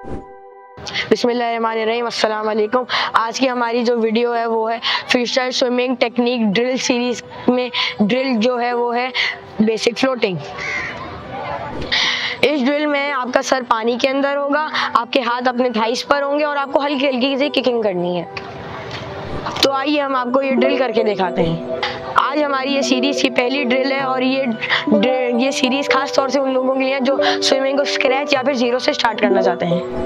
बिस्मिल्लाहिर्रहमानिर्रहीम, अस्सलाम वालेकुम। आज की हमारी जो वीडियो है वो है freestyle swimming technique drill series में ड्रिल जो है वो है बेसिक फ्लोटिंग। इस ड्रिल में आपका सर पानी के अंदर होगा, आपके हाथ अपने थाइस पर होंगे और आपको हल्की हल्की सी किकिंग करनी है। तो आइए हम आपको ये ड्रिल करके दिखाते हैं। आज हमारी ये सीरीज की पहली ड्रिल है और ये सीरीज खास तौर से उन लोगों के लिए जो स्विमिंग को स्क्रैच या फिर जीरो से स्टार्ट करना चाहते हैं।